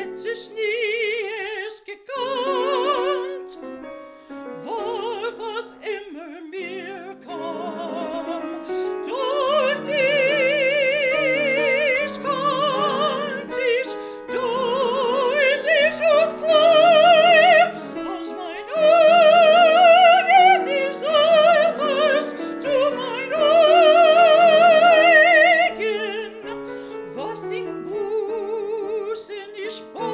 hätte ich nie es gekannt, war was immer mir kam. Durch dich kannt ich deutlich und klar, als mein Auge dir selberst, du mein eigen, was in Busen ich